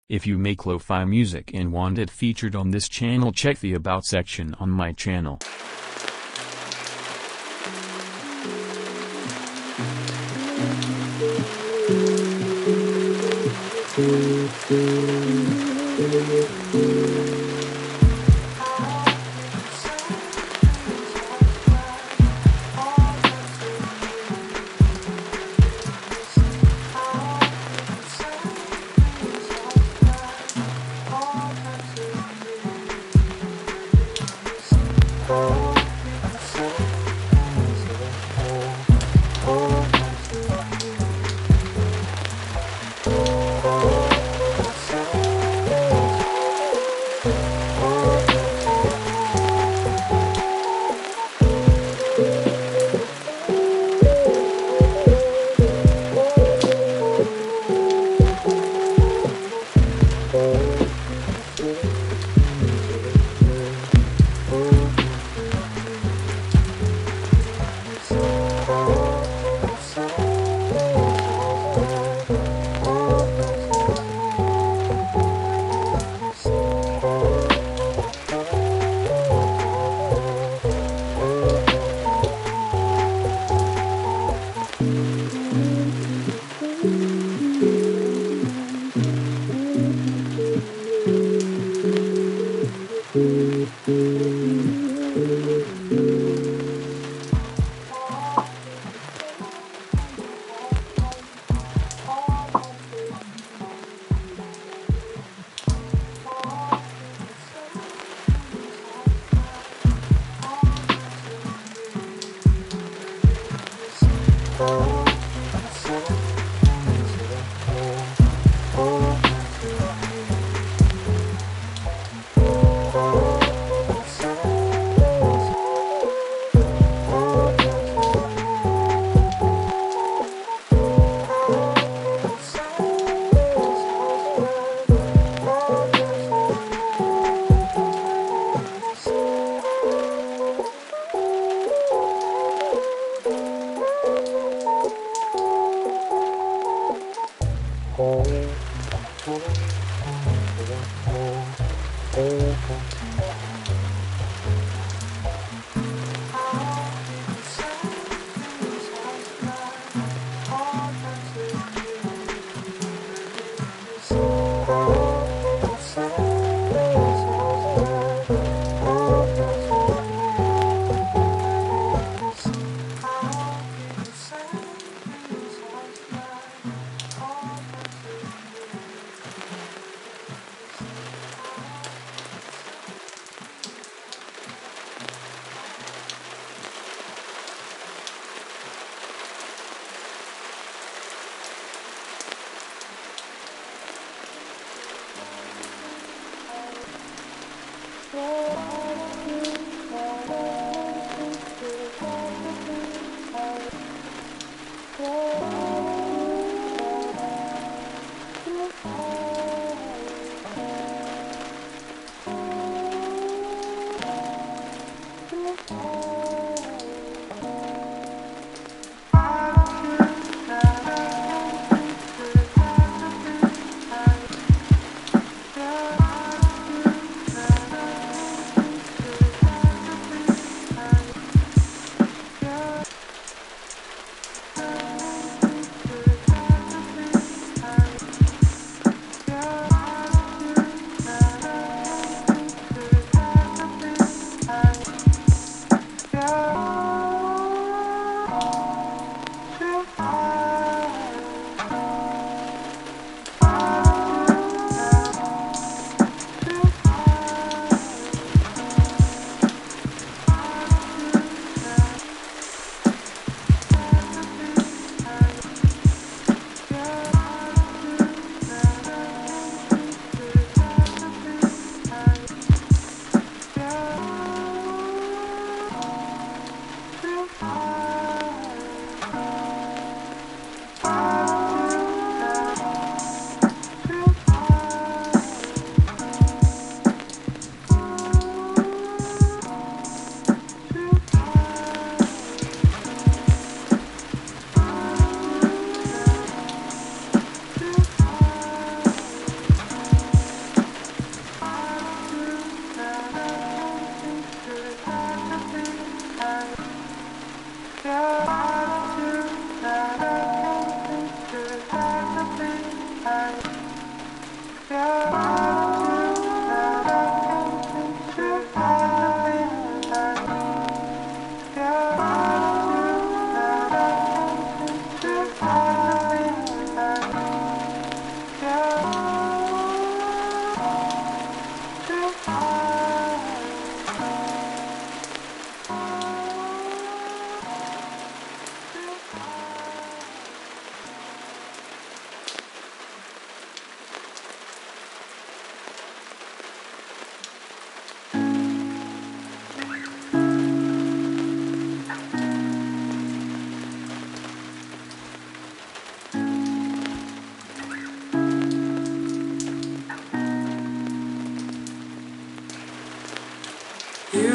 If you make lo-fi music and want it featured on this channel, check the About section on my channel.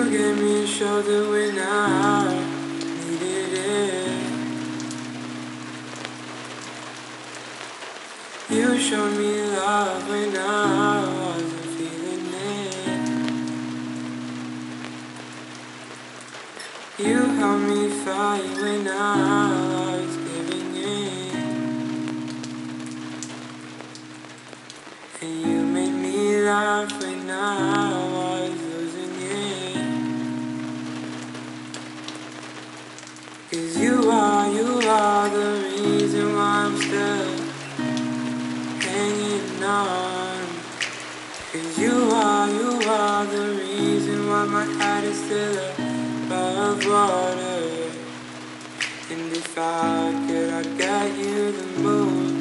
gave me a shoulder when I needed it. You showed me love when I wasn't feeling it. You helped me fight when I was giving in. And you made me laugh when I was losing it. 'Cause you are the reason why I'm still hanging on. 'Cause you are the reason why my heart is still above water. And if I could, I'd get you the moon,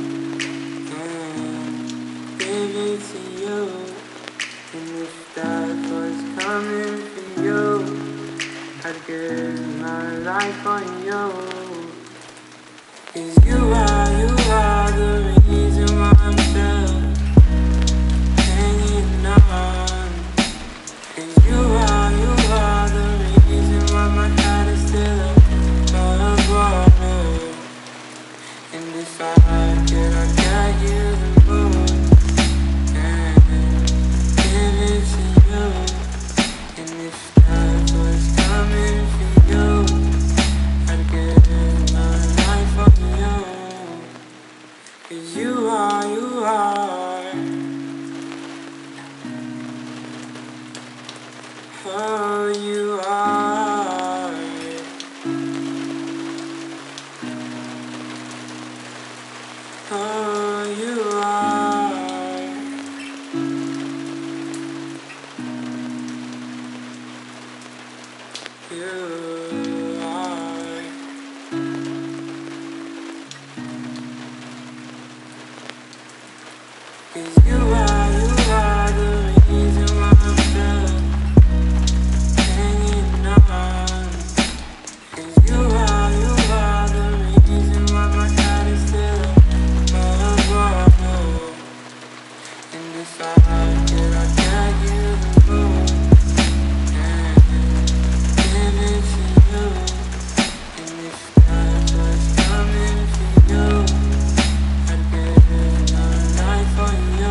give it to you. And if that was coming for you, I'd give my life on you. 'Cause you are the reason why I'm still hanging on. 'Cause you are the reason why my heart is still above water. And if I could, I'd get you the moon and give it to you. And if that was coming for you, I'd give my life for you. 'Cause you are, oh you are, oh you are, you are. 'Cause you are the reason why I'm still hanging on. 'Cause you are the reason why my heart is still above water. And if I could, I'd get you the moon and give it to you. And if that was coming for you, I'd give my life for you.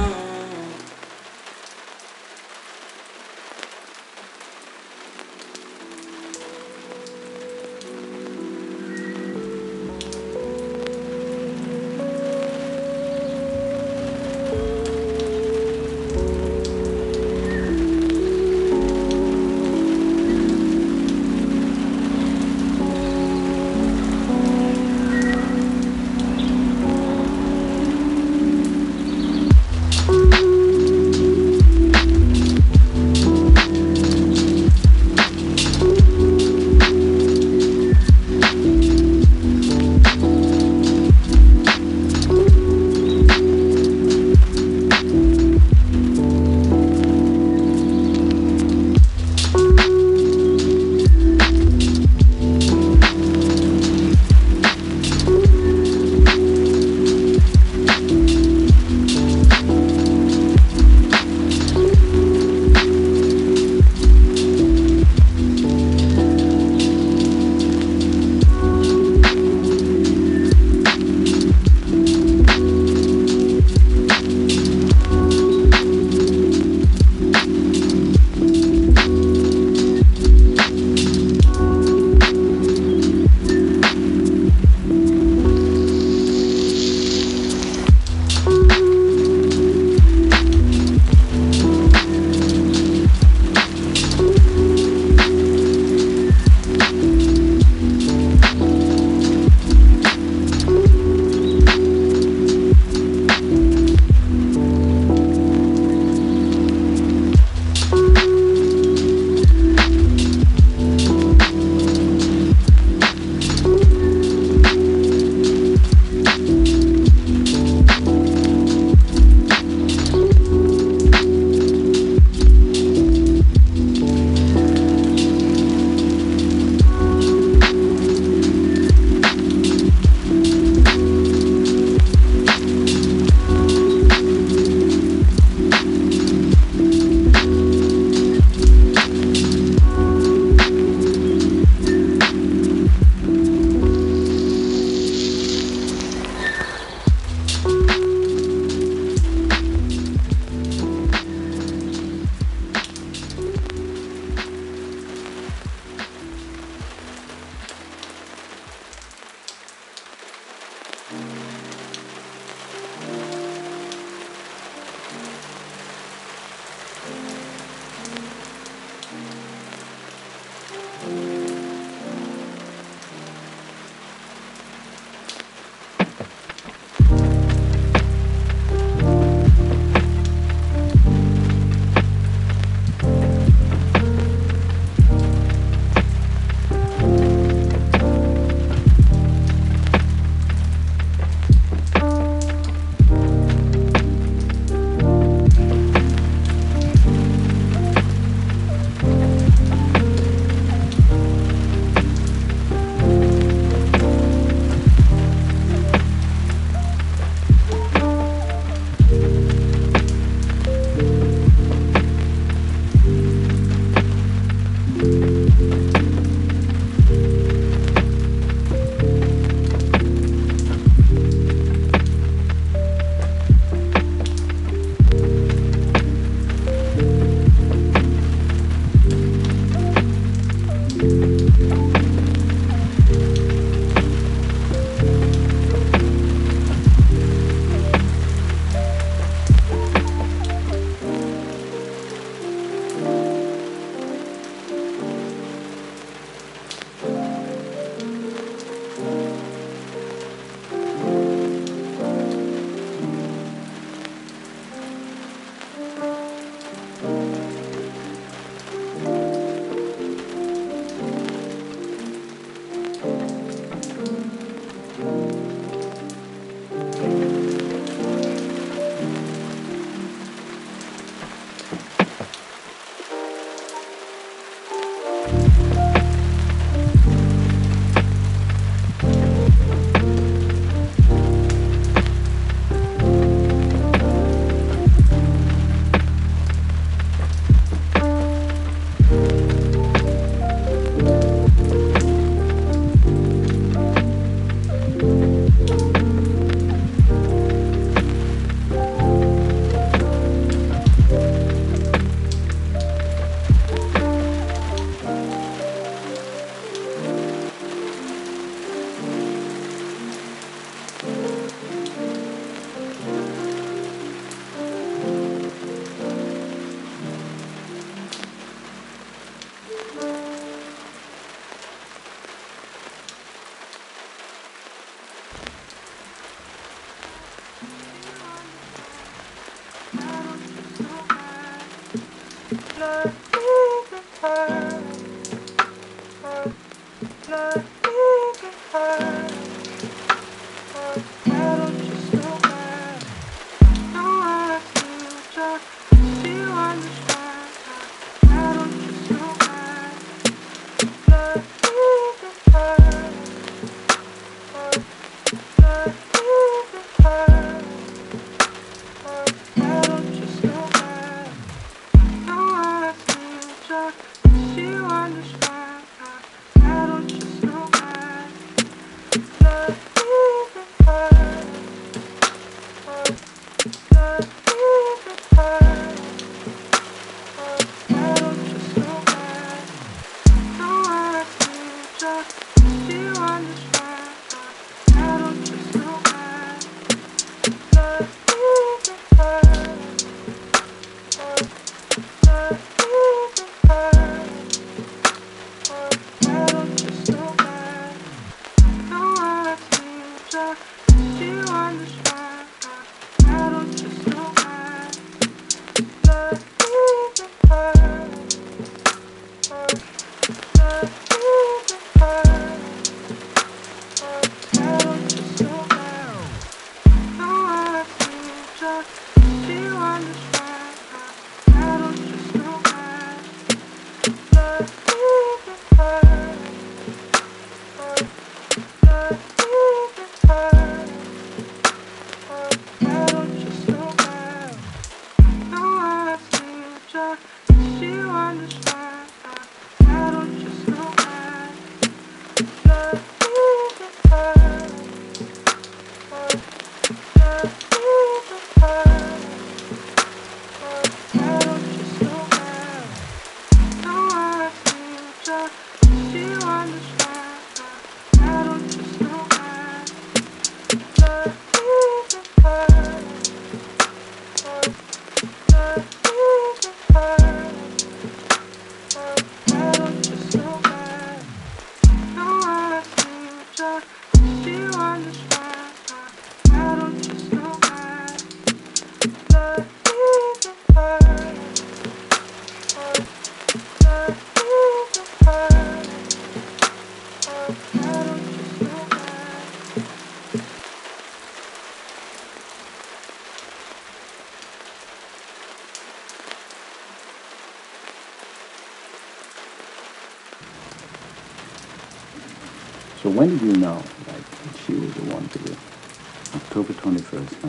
So when did you know that she was the one for you? October 21st,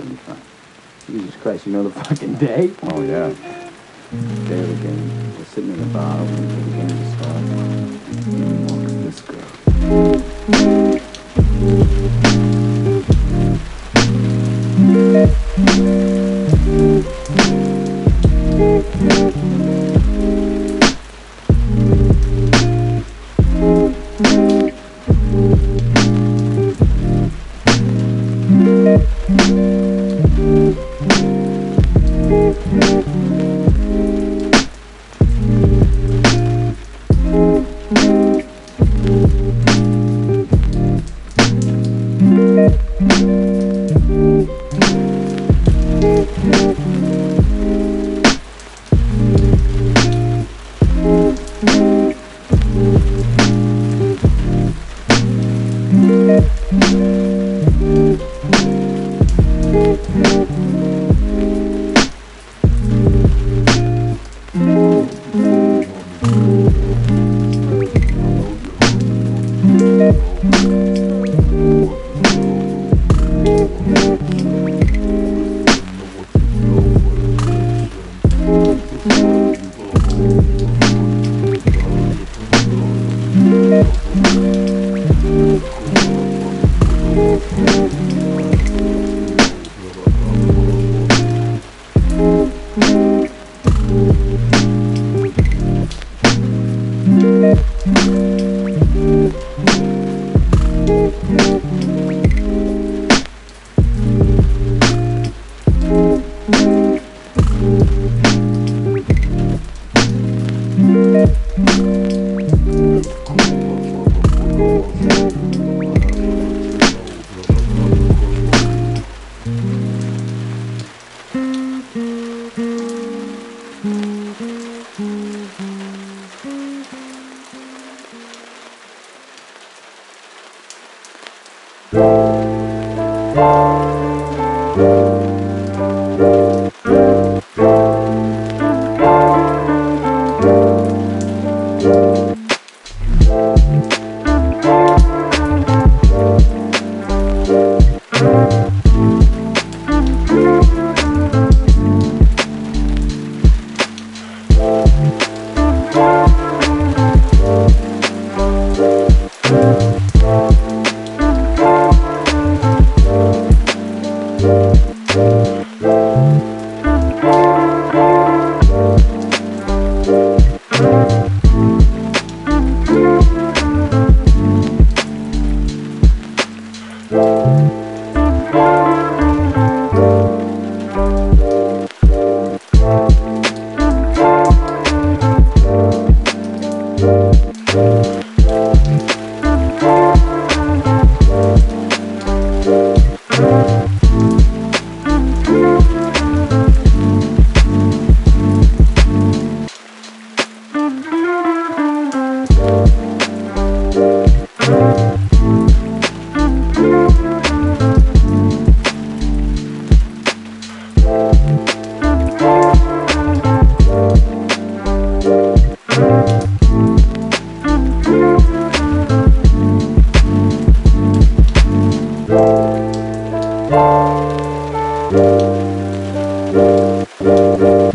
1975. Jesus Christ, you know the fucking day? Oh, yeah. Day of the game. We're sitting in the bar waiting for the game to start. And walks this girl.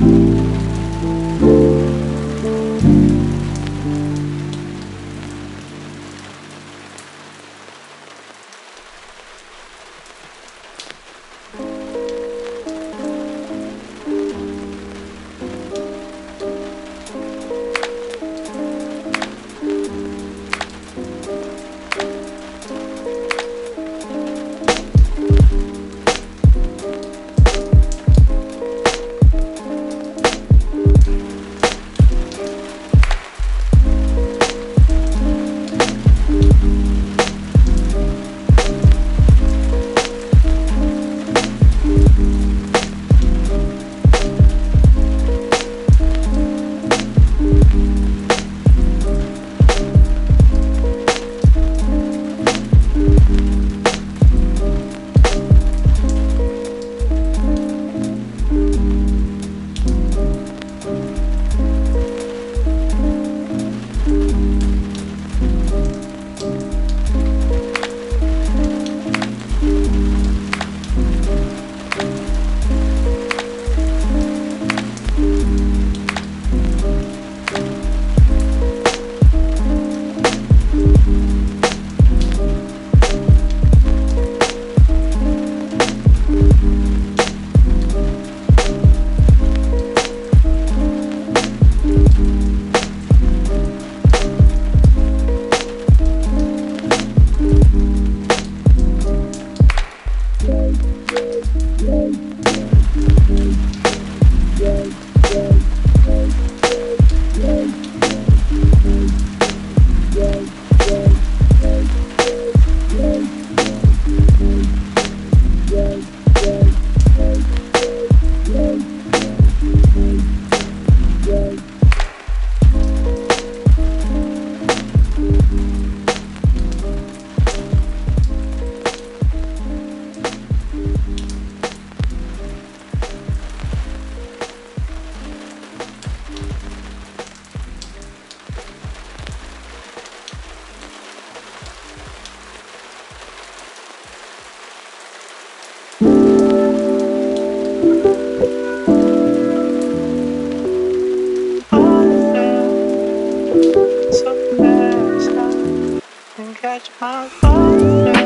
Catch my fire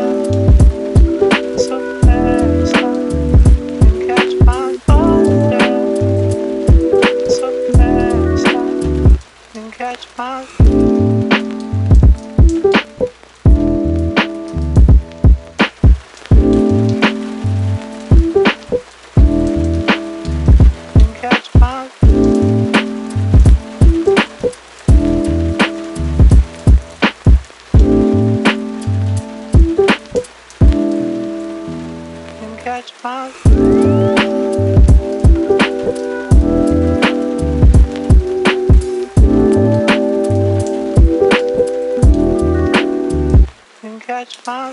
so fast, and catch my fire so fast, and catch my catch my and catch my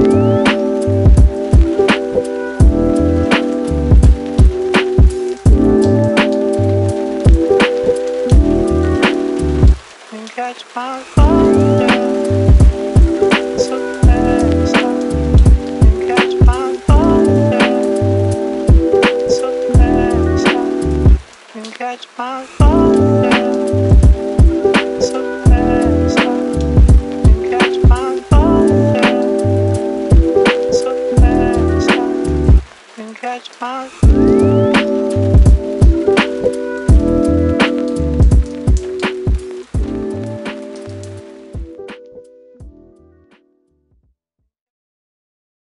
and catch my fire so fast and catch my fire so fast and catch my fire so